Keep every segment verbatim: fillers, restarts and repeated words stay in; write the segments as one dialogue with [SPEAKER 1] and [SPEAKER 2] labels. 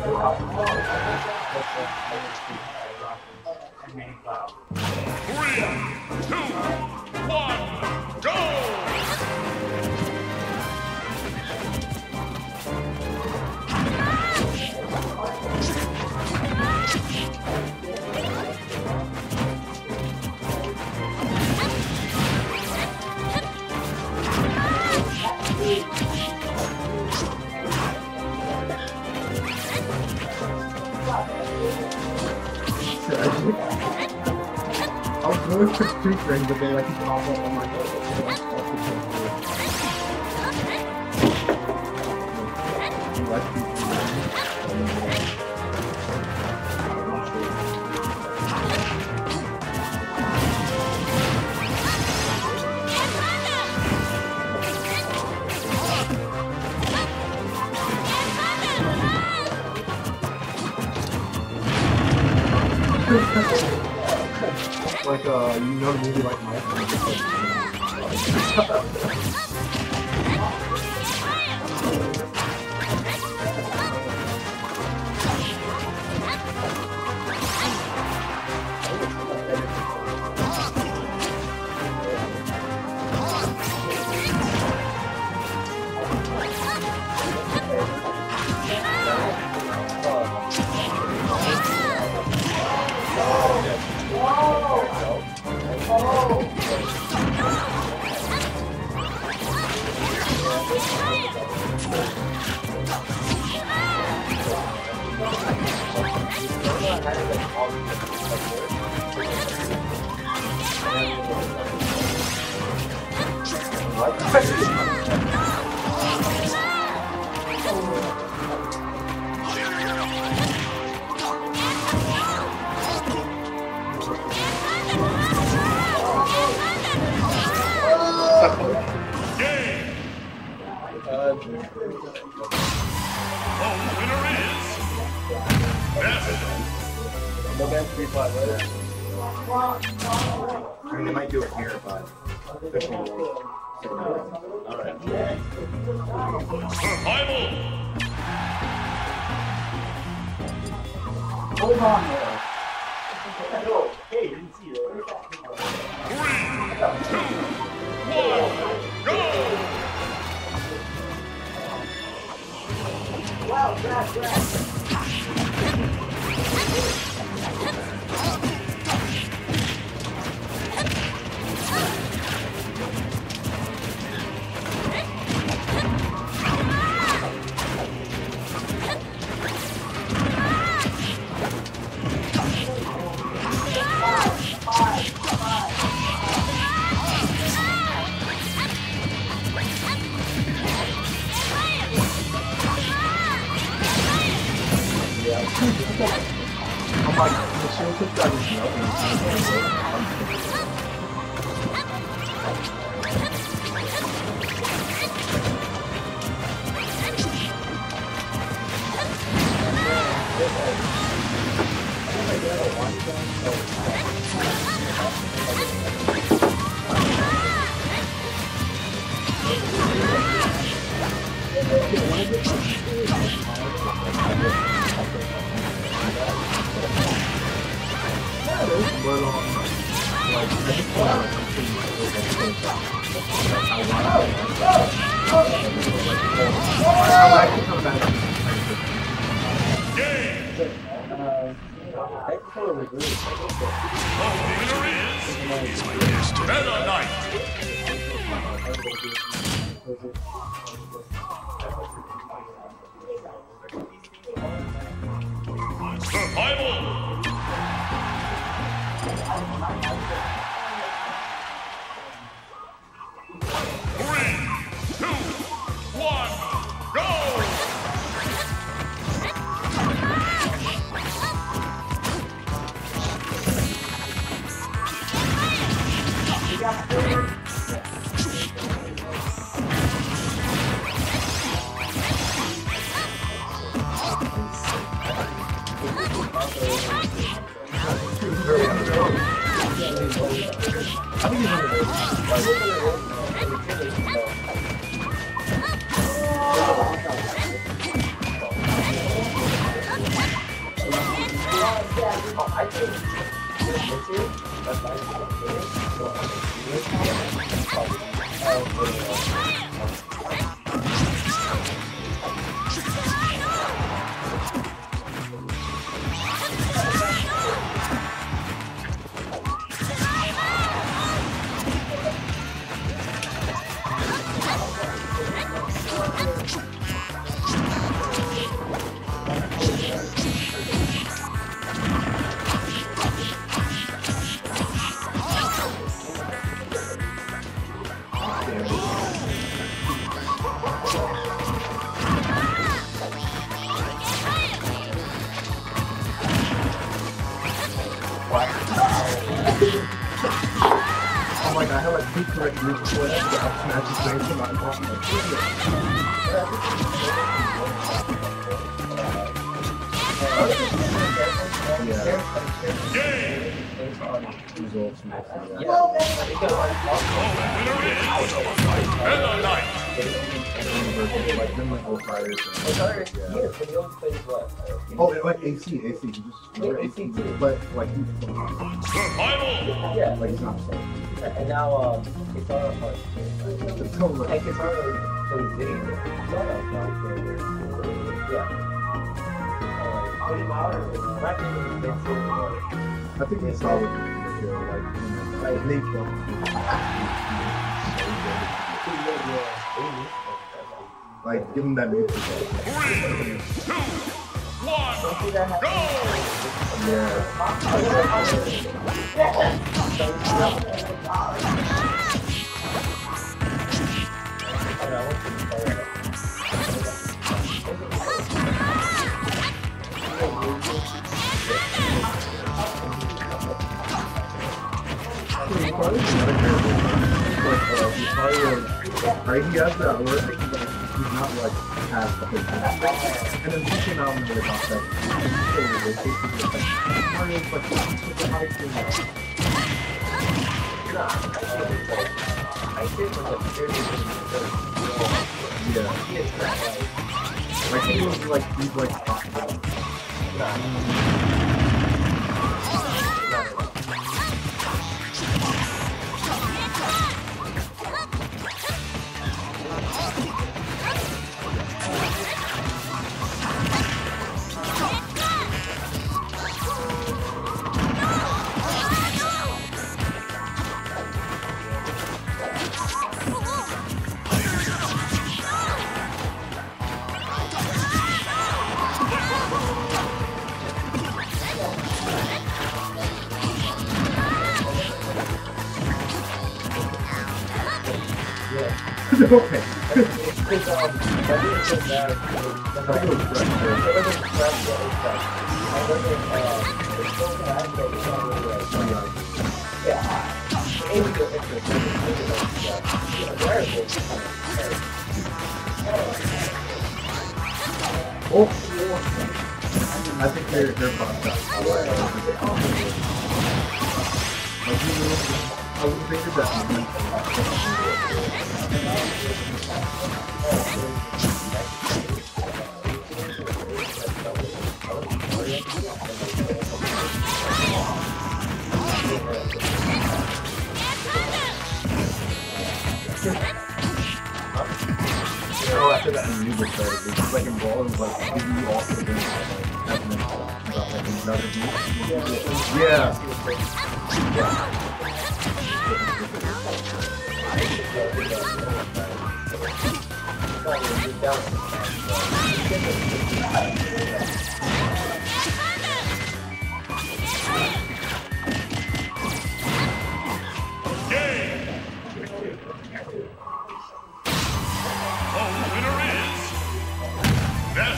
[SPEAKER 1] I was really quick two strings, but then I keep off on my head. Like, uh, you know the movie like Ness? No bad three flat later. I mean, they might do it here, but alright.
[SPEAKER 2] Survival!
[SPEAKER 1] Hold on there.
[SPEAKER 3] Hey, didn't see you.
[SPEAKER 2] Three, two, one, go!
[SPEAKER 3] Wow, crash, crash.
[SPEAKER 1] Oh my god, the show took that as but um, like, I just want to continue to look at things. I want to actually come back.
[SPEAKER 2] Game!
[SPEAKER 3] Uh, excellent.
[SPEAKER 2] The winner is Meta Knight! Survival! Three, two, one, go!
[SPEAKER 1] I think he's one of those.
[SPEAKER 3] I think this year, that's my opinion. So I'm
[SPEAKER 1] Oh my god, I have like two correct moves before that, but I'll smash his face and I'm talking like results next to that.
[SPEAKER 2] Meta Knight.
[SPEAKER 1] Like them like old fighters.
[SPEAKER 3] Yeah.
[SPEAKER 1] Oh, and like A C, A C, you just remember A C, but like you
[SPEAKER 2] Survival.
[SPEAKER 3] Yeah.
[SPEAKER 1] like it's not so.
[SPEAKER 3] And now, um, it's all like,
[SPEAKER 1] It's so like,
[SPEAKER 3] like it's all like, so big. It's all like, yeah. Put him out or not even against him.
[SPEAKER 1] I think it's solid. Like, you know, like Nate Bonk. Like, give him that new
[SPEAKER 2] Three, two, one, go!
[SPEAKER 1] Yeah. Right, he has that word, like, he's not like past the whole thing. And then he came out and made about that. Mario's like, he's super high school now.
[SPEAKER 3] I think with the
[SPEAKER 1] Yeah. Like, he was like, he's like, okay.
[SPEAKER 3] Because, um, I think it's so bad.
[SPEAKER 1] I think it was fresh.
[SPEAKER 3] It wasn't fresh, but it's like, I wasn't, uh, it's so bad that it's not really like, yeah. Maybe the picture is really good, yeah. Yeah, variable.
[SPEAKER 1] Oh, I think they're, they're fucked up. Like, you know, I wouldn't think of that. Oh, after that music started, it's just like involved in like you off the game, like having about like another beat. Yeah.
[SPEAKER 2] Game. The winner is Ness.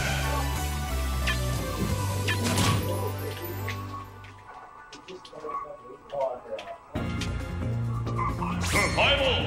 [SPEAKER 2] Survival.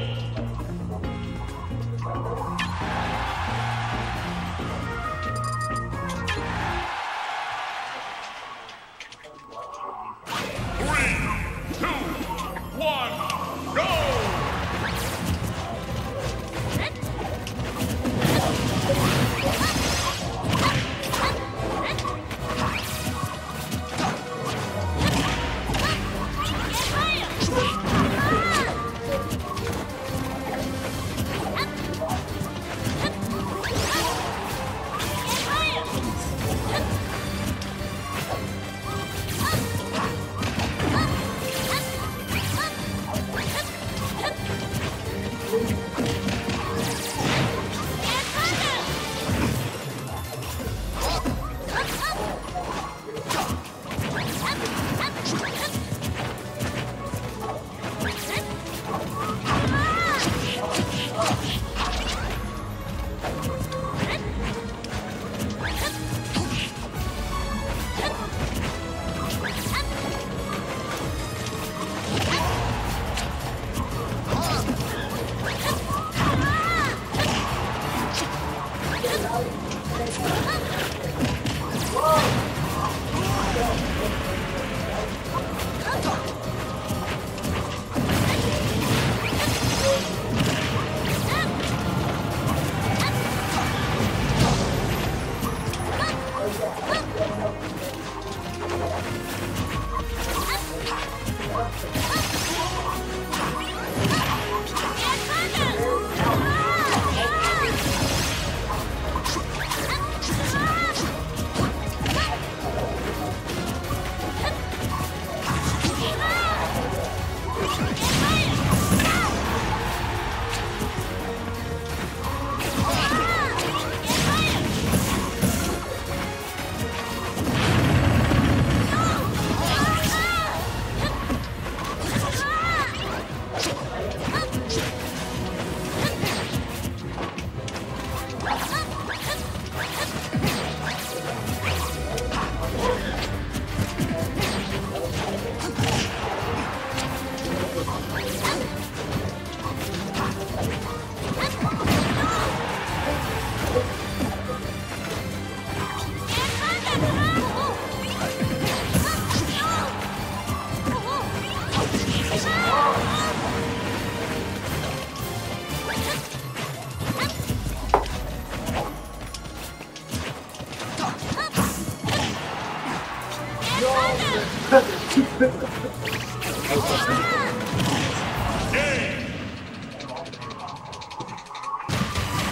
[SPEAKER 3] No!